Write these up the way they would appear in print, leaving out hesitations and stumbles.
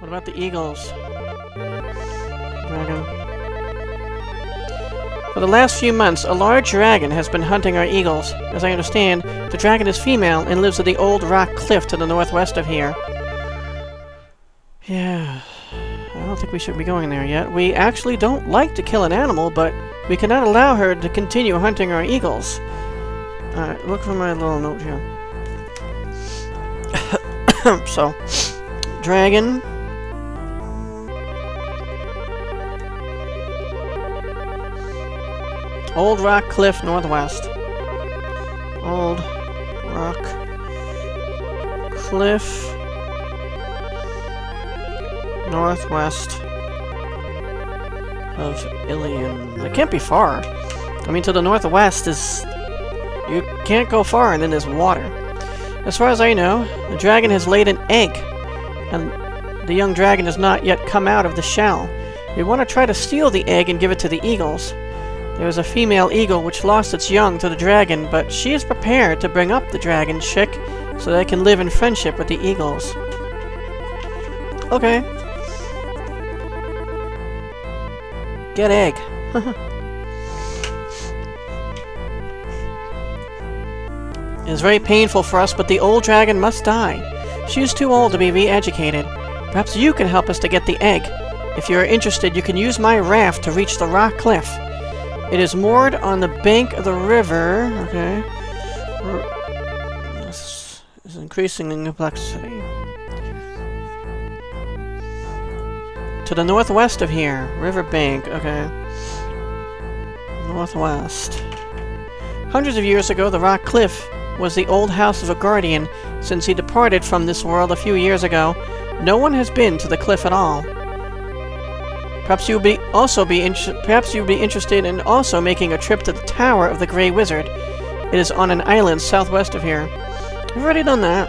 What about the eagles? Dragon. For the last few months, a large dragon has been hunting our eagles. As I understand, the dragon is female and lives at the old rock cliff to the northwest of here. Yeah, I don't think we should be going there yet. We actually don't like to kill an animal, but we cannot allow her to continue hunting our eagles. Alright, look for my little note here. So, dragon. Old Rock Cliff, northwest. Old Rock Cliff, northwest of Ilion. It can't be far. I mean, to the northwest is... You can't go far, and then there's water. As far as I know, the dragon has laid an egg, and the young dragon has not yet come out of the shell. We want to try to steal the egg and give it to the eagles. There is a female eagle which lost its young to the dragon, but she is prepared to bring up the dragon chick so they can live in friendship with the eagles. Okay. Get egg. It is very painful for us, but the old dragon must die. She is too old to be re-educated. Perhaps you can help us to get the egg. If you are interested, you can use my raft to reach the rock cliff. It is moored on the bank of the river. Okay. This is increasing in complexity. To the northwest of here. River bank. Okay. Northwest. Hundreds of years ago, the rock cliff was the old house of a guardian. Since he departed from this world a few years ago, no one has been to the cliff at all. Perhaps you would be interested in also making a trip to the Tower of the Grey Wizard. It is on an island southwest of here. We've already done that.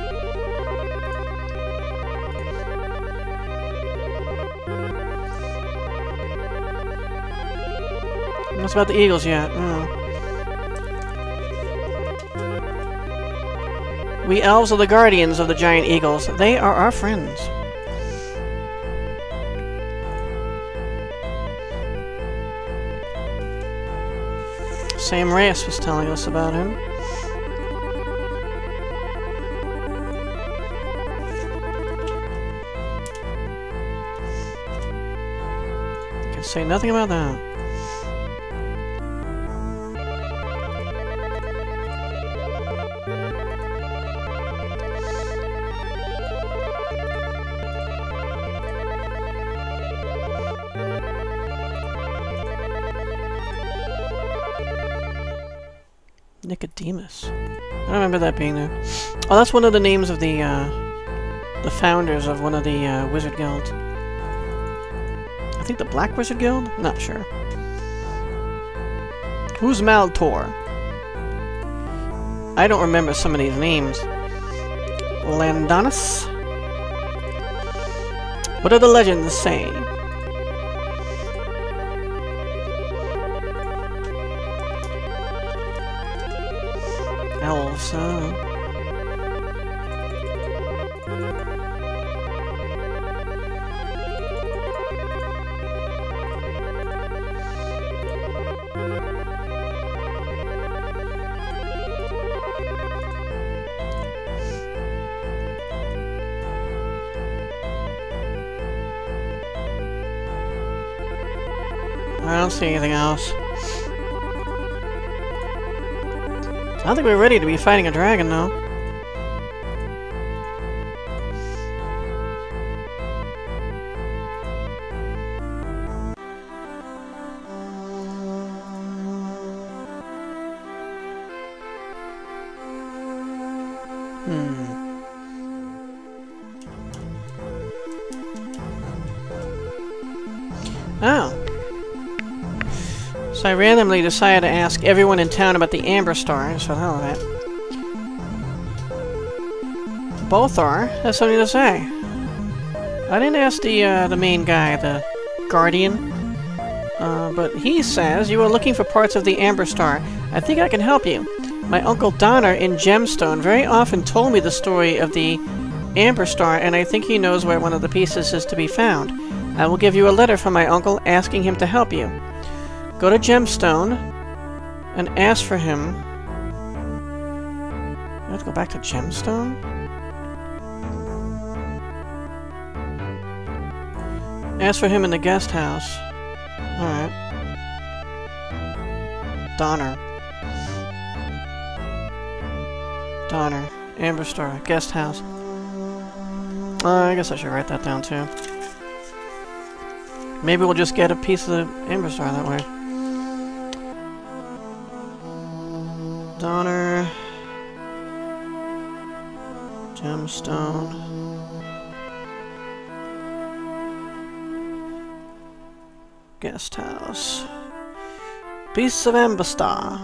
What's about the eagles yet? We elves are the guardians of the giant eagles. They are our friends. Sam Reyes was telling us about him. I can say nothing about that. Nicodemus. I don't remember that being there. Oh, that's one of the names of the founders of one of the wizard guilds. I think the Black Wizard Guild? Not sure. Who's Maltor? I don't remember some of these names. Landanus? What do the legends say? Elves, I don't see anything else. I don't think we're ready to be fighting a dragon, though. Oh. So I randomly decided to ask everyone in town about the Amberstar, just for the hell of it. Bothor has something to say. I didn't ask the main guy, the Guardian, but he says you are looking for parts of the Amberstar. I think I can help you. My Uncle Donner in Gemstone very often told me the story of the Amberstar, and I think he knows where one of the pieces is to be found. I will give you a letter from my uncle asking him to help you. Go to Gemstone and ask for him. I have to go back to Gemstone? Ask for him in the guest house. Alright. Donner. Amberstar. Guest house. I guess I should write that down too. Maybe we'll just get a piece of the Amberstar that way. Donner. Gemstone. Guest house. Piece of Amberstar.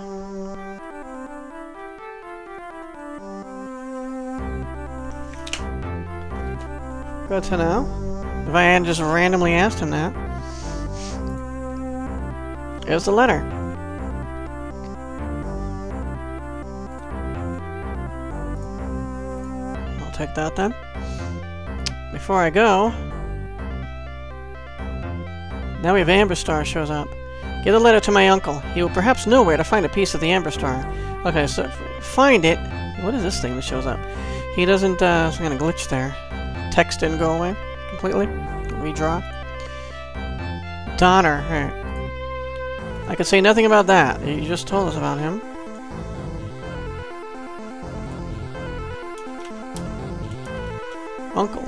Good to know. If I hadn't just randomly asked him that. Here's the letter. I'll take that then. Before I go... Now we have Amberstar shows up. Give the letter to my uncle. He will perhaps know where to find a piece of the Amberstar. Okay, so find it. What is this thing that shows up? He doesn't, some kind of glitch there. Text didn't go away completely. Redraw. Donner. Right. I could say nothing about that. You just told us about him. Uncle.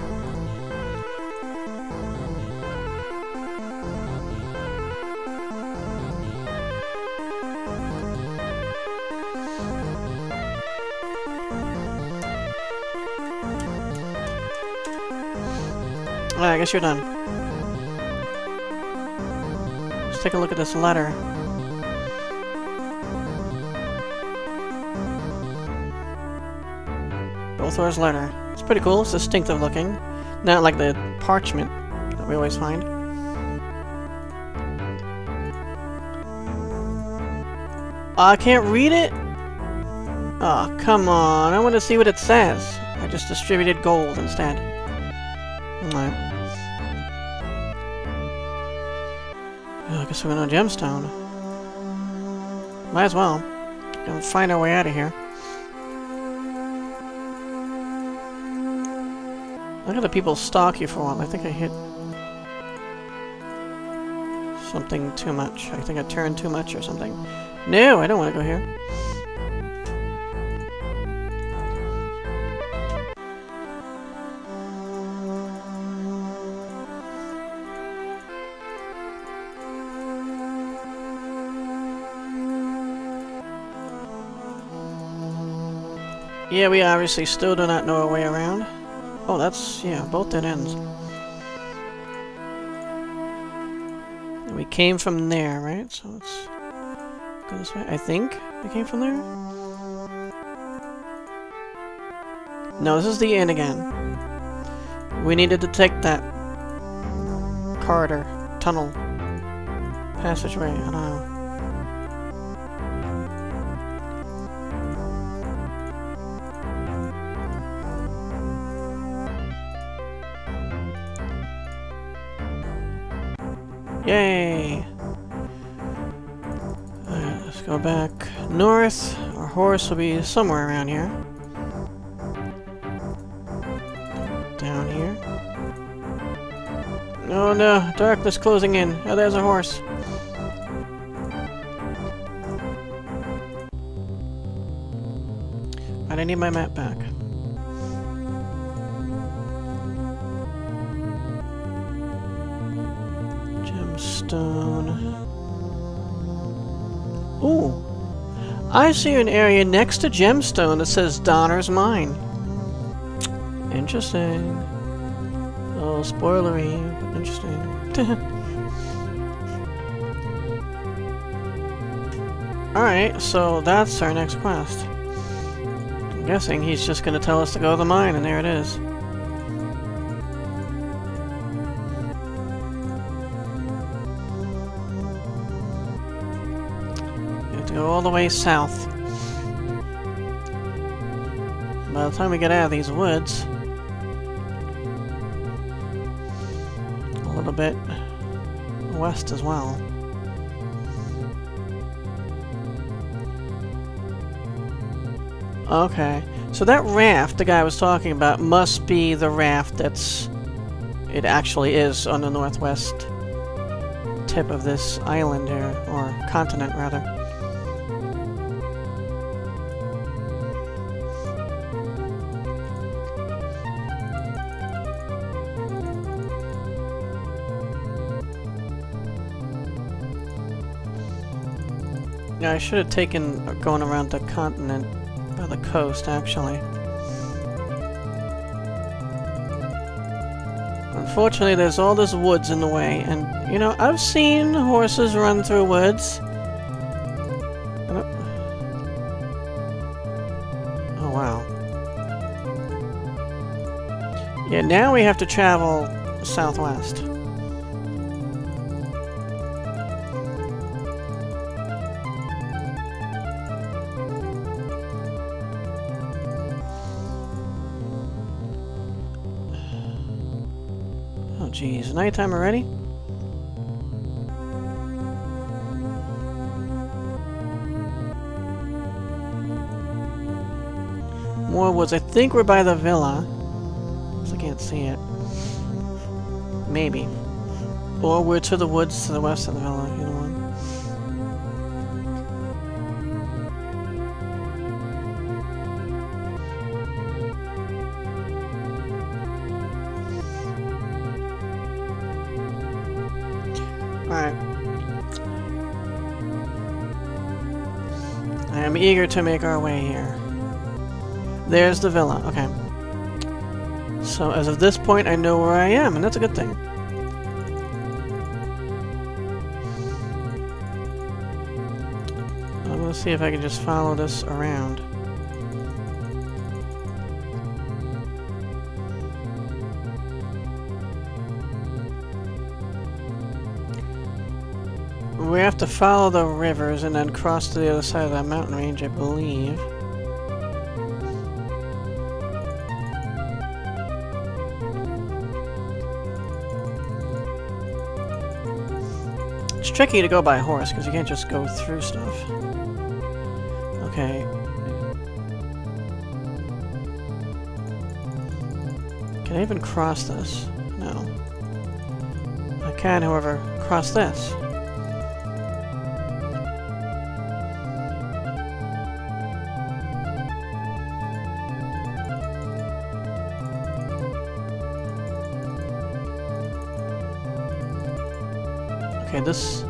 I guess you're done. Let's take a look at this letter. Bothor's letter. It's pretty cool. It's distinctive looking. Not like the parchment that we always find. I can't read it? Oh, come on. I want to see what it says. I just distributed gold instead. Alright. I guess we're going to Gemstone. Might as well. Gonna find our way out of here. Look at the people stalk you for a while. I think I hit something too much. I think I turned too much or something. No, I don't want to go here. Yeah, we obviously still do not know our way around. Oh, that's, yeah, both dead ends. And we came from there, right? So let's go this way. I think we came from there? No, this is the inn again. We needed to take that corridor, tunnel, passageway, I don't know. Yay! Alright, let's go back north. Our horse will be somewhere around here. Down here. Oh no, darkness closing in. Oh, there's a horse. I need my map back. Gemstone. Ooh! I see an area next to Gemstone that says Donner's Mine. Interesting. Oh, spoilery, but interesting. Alright, so that's our next quest. I'm guessing he's just gonna tell us to go to the mine, and there it is. We have to go all the way south. By the time we get out of these woods, little bit west as well. Okay, so that raft the guy was talking about must be the raft it actually is on the northwest tip of this island here, or continent rather. Yeah, I should have taken going around the continent, or the coast, actually. Unfortunately, there's all this woods in the way, and, you know, I've seen horses run through woods. Oh, wow. Yeah, now we have to travel southwest. Jeez, nighttime already? More woods. I think we're by the villa. I can't see it. Maybe. Or we're to the woods to the west of the villa, either one. Alright. I am eager to make our way here. There's the villa. Okay. So as of this point, I know where I am, and that's a good thing. I'm gonna see if I can just follow this around. We have to follow the rivers and then cross to the other side of that mountain range, I believe. It's tricky to go by horse because you can't just go through stuff. Okay. Can I even cross this? No. I can, however, cross this. Okay, this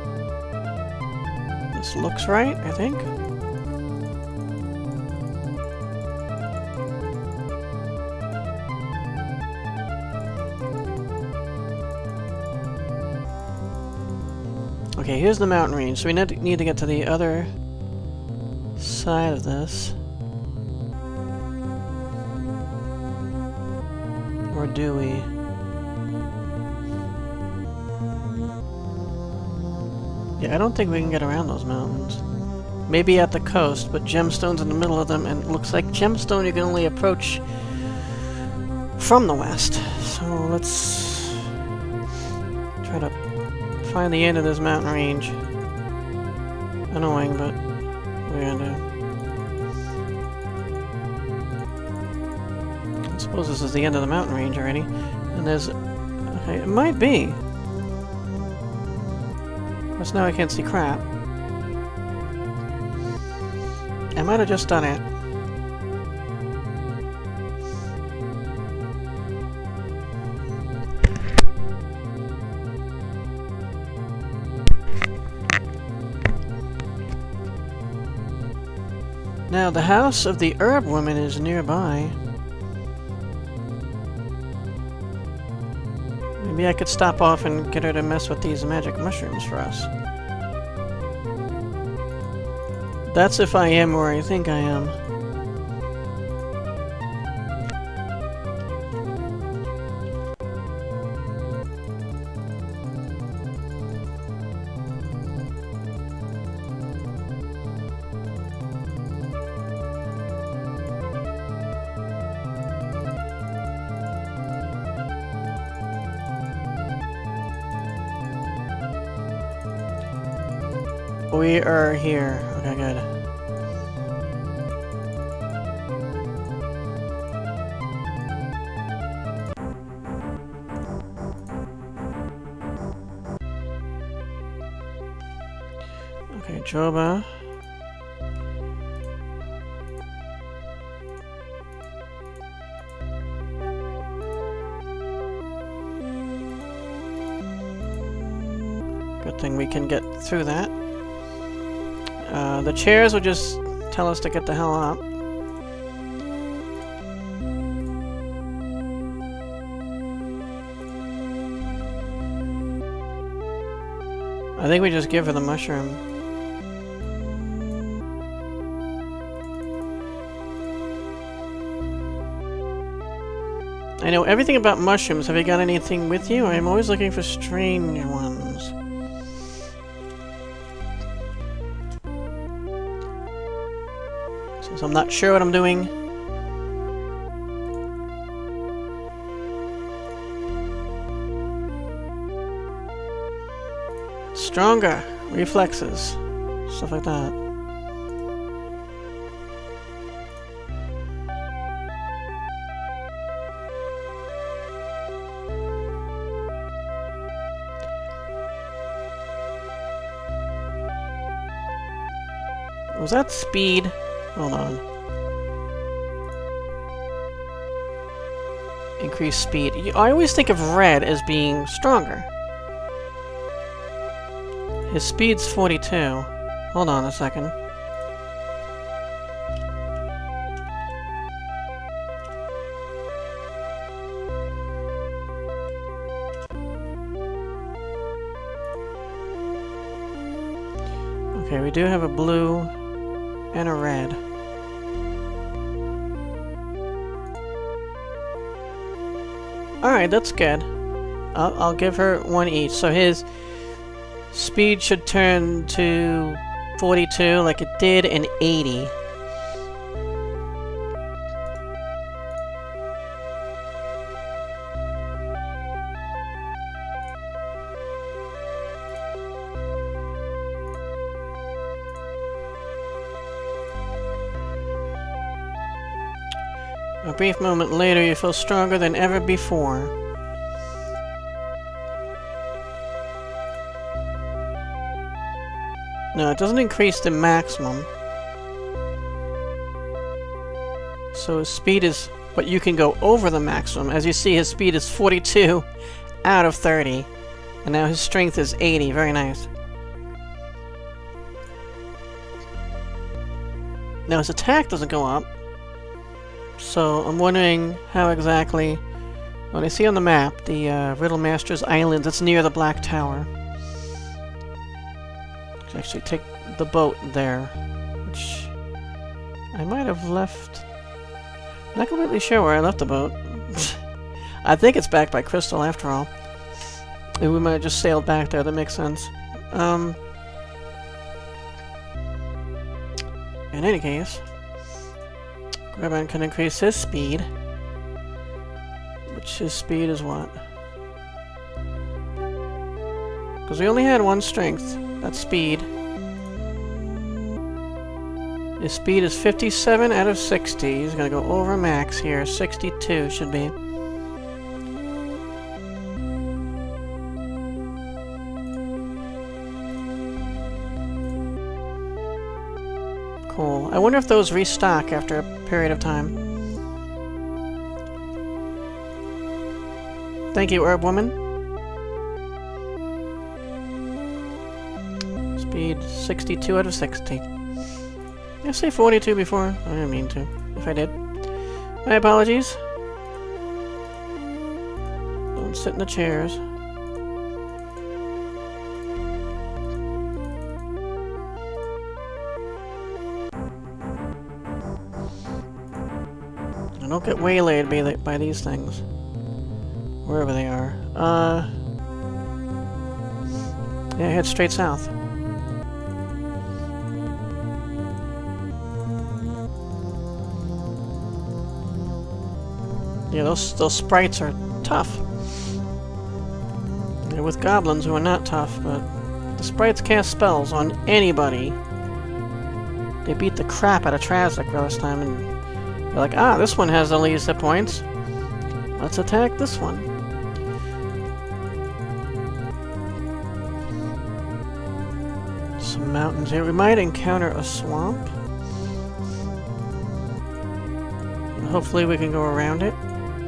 looks right, I think. Okay, here's the mountain range, so we need to get to the other side of this. Or do we? Yeah, I don't think we can get around those mountains. Maybe at the coast, but Gemstone's in the middle of them, and it looks like Gemstone you can only approach from the west. So let's try to find the end of this mountain range. Annoying, but what are we gonna do? I suppose this is the end of the mountain range already. And there's... okay, it might be. Because now I can't see crap. I might have just done it. Now, the house of the herb woman is nearby. Maybe I could stop off and get her to mess with these magic mushrooms for us. That's if I am where I think I am. we are here. Okay, good. Okay, Joba. Good thing we can get through that. The chairs will just tell us to get the hell up. I think we just give her the mushroom. I know everything about mushrooms. Have you got anything with you? I'm always looking for strange ones. Since I'm not sure what I'm doing. Stronger reflexes. Stuff like that. Was that speed? Hold on. Increase speed. I always think of red as being stronger. His speed's 42. Hold on a second. Okay, we do have a blue and a red. Alright, that's good. I'll give her one each. So his speed should turn to 42 like it did in 80. A brief moment later, you feel stronger than ever before. No, it doesn't increase the maximum. So his speed is... but you can go over the maximum. As you see, his speed is 42 out of 30. And now his strength is 80. Very nice. Now his attack doesn't go up. So I'm wondering how exactly... When I see on the map, the Riddlemaster's Island, that's near the Black Tower. Actually take the boat there, which I might have left. Not completely sure where I left the boat. I think it's back by Crystal after all. We might have just sailed back there, that makes sense. In any case, Grabban can increase his speed. Which his speed is what? Because we only had one strength. That's speed. His speed is 57 out of 60. He's gonna go over max here. 62 should be. Cool. I wonder if those restock after a period of time. Thank you, Herb Woman. Speed 62 out of 60. Did I say 42 before? I didn't mean to. If I did. My apologies. Don't sit in the chairs. I don't get waylaid by these things. Wherever they are. Yeah, head straight south. Yeah, those sprites are tough. They're with goblins who are not tough, but at the The sprites cast spells on anybody. They beat the crap out of Trazic last time, and they're like, ah, this one has the least hit points. Let's attack this one. Some mountains here. We might encounter a swamp. Hopefully we can go around it.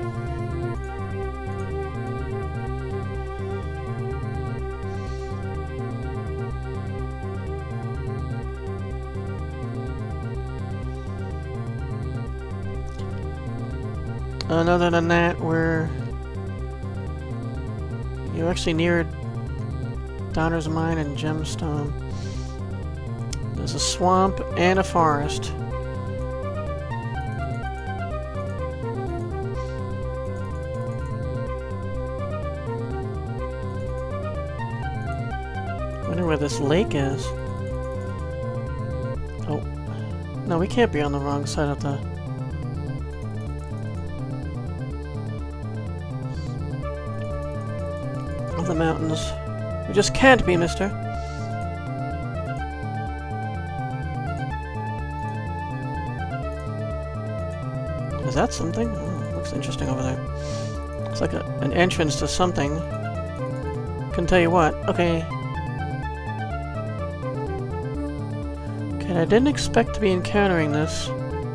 And other than that, you're actually near Donner's Mine and Gemstone. There's a swamp and a forest. I wonder where this lake is. Oh. No, we can't be on the wrong side of the... the mountains. We just can't be, mister. Is that something? Oh, looks interesting over there. It's like an entrance to something. Can tell you what. Okay. Okay, I didn't expect to be encountering this.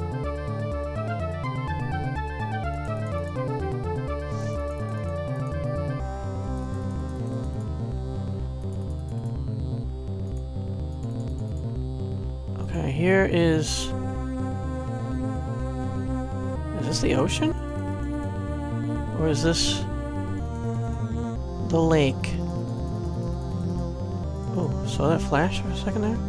Here is... Is this the ocean? Or is this... the lake? Oh, saw that flash for a second there?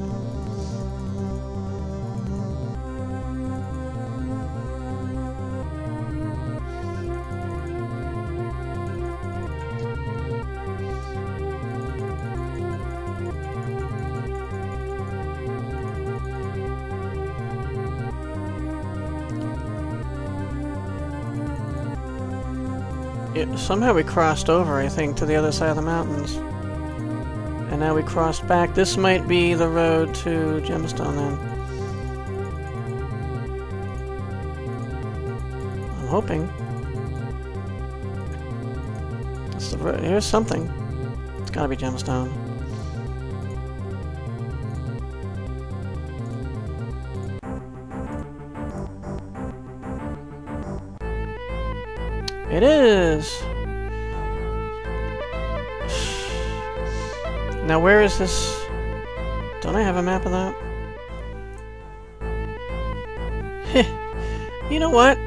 Somehow we crossed over, I think, to the other side of the mountains. And now we crossed back. This might be the road to Gemstone, then. I'm hoping. That's the road. Here's something. It's gotta be Gemstone. It is! Now where is this? Don't I have a map of that? You know what?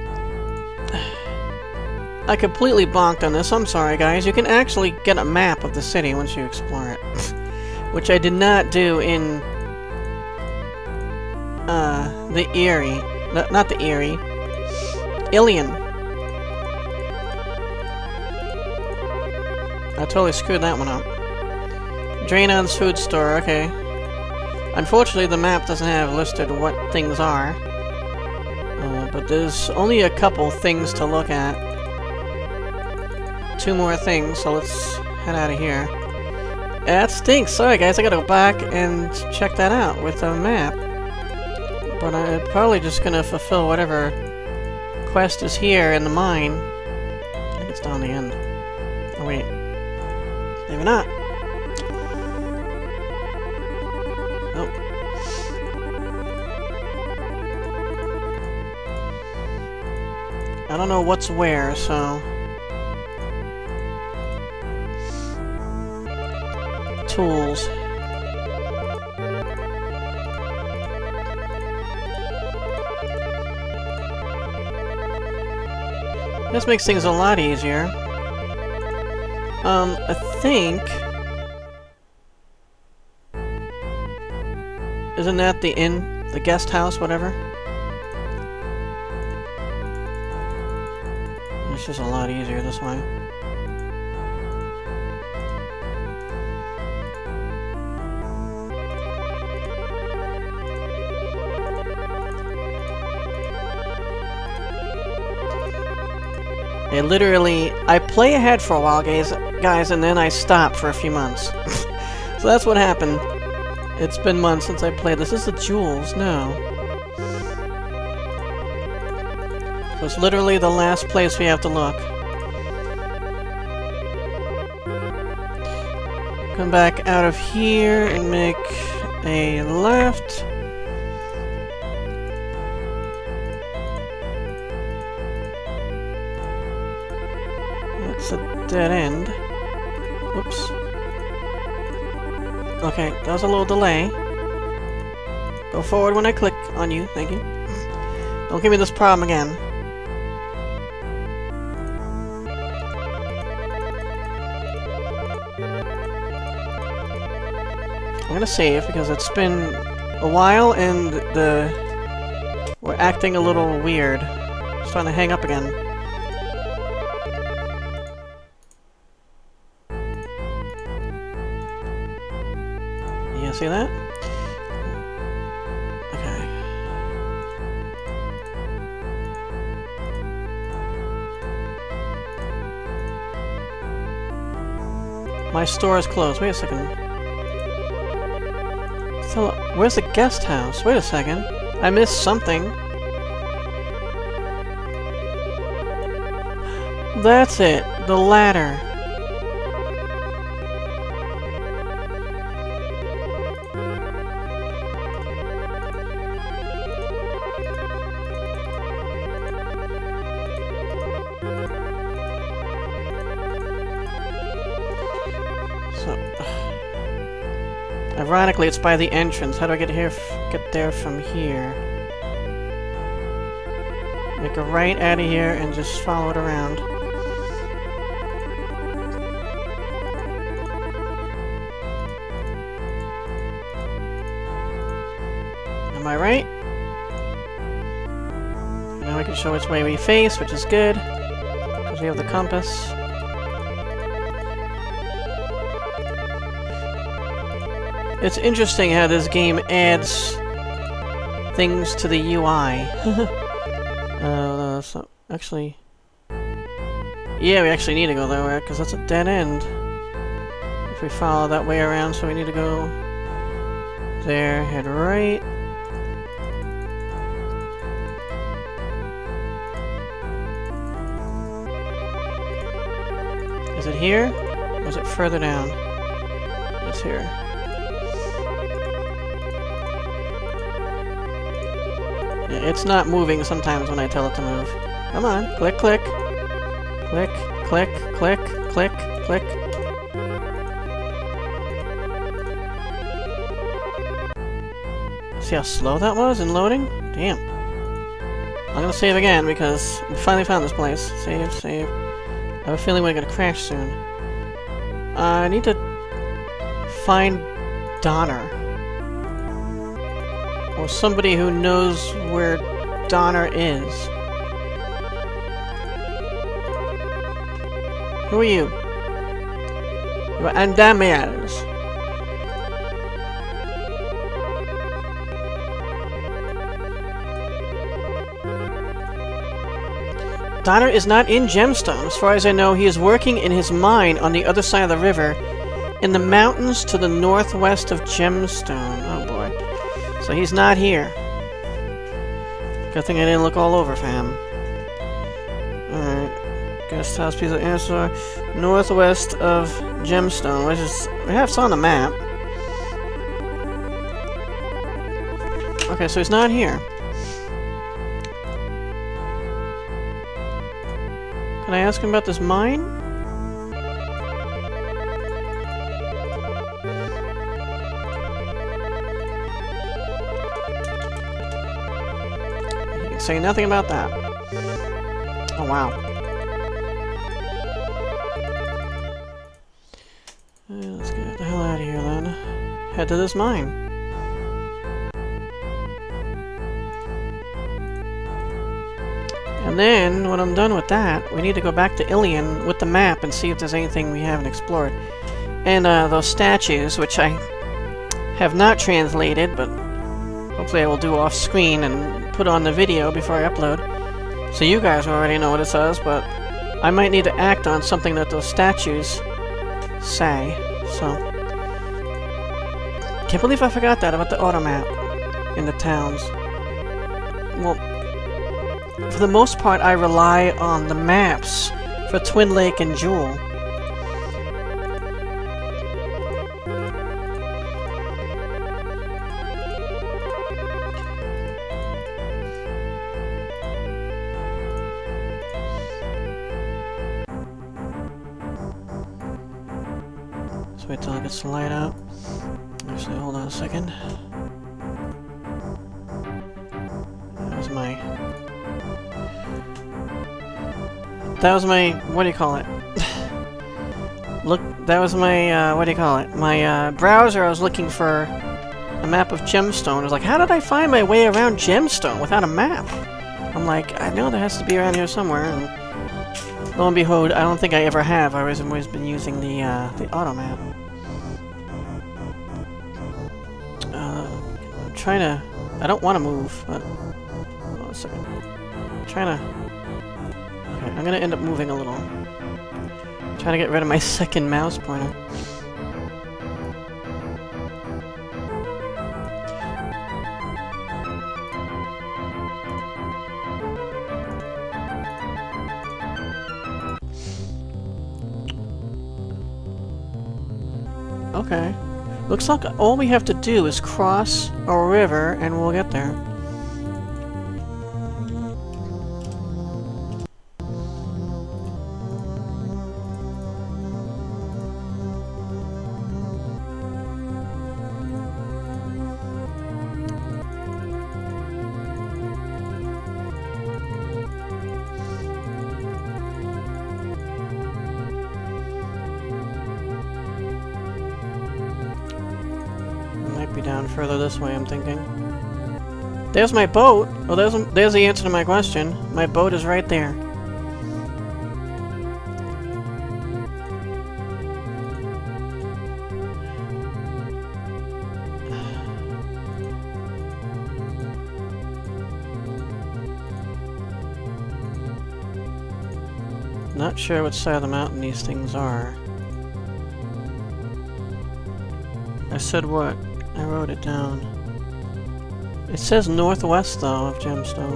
I completely bonked on this. I'm sorry, guys. You can actually get a map of the city once you explore it. Which I did not do in... the Erie. Not the Erie. Ilion. I totally screwed that one up. Draenon's food store, okay. Unfortunately, the map doesn't have listed what things are. But there's only a couple things to look at. 2 more things, so let's head out of here. That stinks! Sorry guys, I gotta go back and check that out with a map. But I'm probably just gonna fulfill whatever quest is here in the mine. I think it's down the end. Oh wait. Maybe not. Oh. I don't know what's where, so... Tools. This makes things a lot easier. I think... Isn't that the inn? The guest house, whatever? It's just a lot easier this way. I play ahead for a while, guys, and then I stop for a few months. So that's what happened. It's been months since I played this. Is the jewels? No. So it's literally the last place we have to look. Come back out of here and make a left. That's a dead end. Whoops. Okay, that was a little delay. Go forward when I click on you, thank you. Don't give me this problem again. I'm gonna save because it's been a while and we're acting a little weird. It's starting to hang up again. You see that? Okay. My store is closed. Wait a second. So, where's the guest house? Wait a second. I missed something. That's it. The ladder. Ironically, it's by the entrance. How do I get here? Get there from here? Make a right out of here and just follow it around. Am I right? Now we can show which way we face, which is good, because we have the compass. It's interesting how this game adds things to the UI. So, actually... Yeah, we actually need to go that way, because that's a dead end. If we follow that way around, so we need to go... there, head right. Is it here? Or is it further down? It's here. It's not moving sometimes when I tell it to move. Come on, click, click. Click, click, click, click, click. See how slow that was in loading? Damn. I'm gonna save again because we finally found this place. Save, save. I have a feeling we're gonna crash soon. I need to find Donner. Or somebody who knows where Donner is. Who are you? You are Andamiers. Donner is not in Gemstone. As far as I know, he is working in his mine on the other side of the river, in the mountains to the northwest of Gemstone. Oh boy. So he's not here. Good thing I didn't look all over for him. Alright. Guest house, piece of answer. Northwest of Gemstone, which is... we have some on the map. Okay, so he's not here. Can I ask him about this mine? Say nothing about that. Oh, wow. Let's get the hell out of here, then. Head to this mine. And then, when I'm done with that, we need to go back to Ilion with the map and see if there's anything we haven't explored. And, those statues, which I have not translated, but hopefully I will do off-screen and put on the video before I upload. So you guys already know what it says, but I might need to act on something that those statues say. So Can't believe I forgot that about the auto map in the towns. Well, for the most part, I rely on the maps for Twin Lake and Jewel. Let's wait till it gets the light out. Actually, hold on a second. That was my, what do you call it? Look, that was my, what do you call it? My, browser, I was looking for a map of Gemstone. I was like, how did I find my way around Gemstone without a map? I'm like, I know there has to be around here somewhere, and lo and behold, I don't think I ever have. I've always been using the auto map. I'm trying to, I don't want to move, but, hold on a second. I'm trying to, okay, I'm gonna end up moving a little. Trying to get rid of my second mouse pointer. Okay. Looks like all we have to do is cross a river and we'll get there. Be down further this way, I'm thinking. There's my boat! Oh, there's the answer to my question. My boat is right there. Not sure which side of the mountain these things are. I said what? I wrote it down. It says northwest, though, of Gemstone.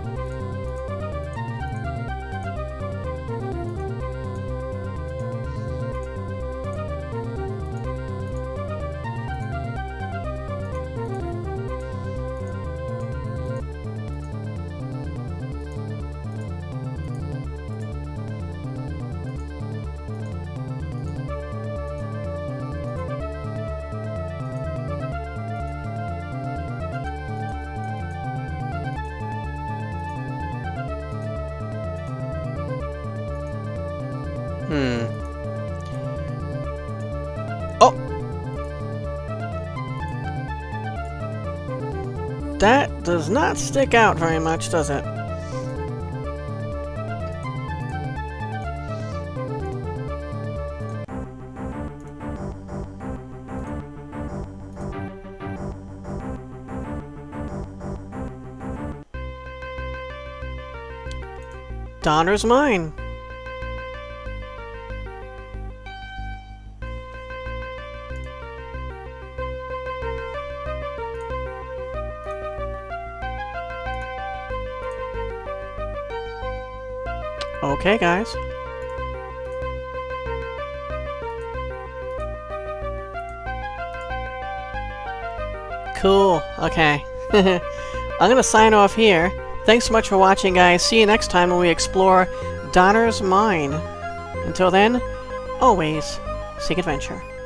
Oh! That does not stick out very much, does it? Donner's Mine. Okay, guys. Cool. Okay. I'm gonna sign off here. Thanks so much for watching, guys. See you next time when we explore Donner's Mine. Until then, always seek adventure.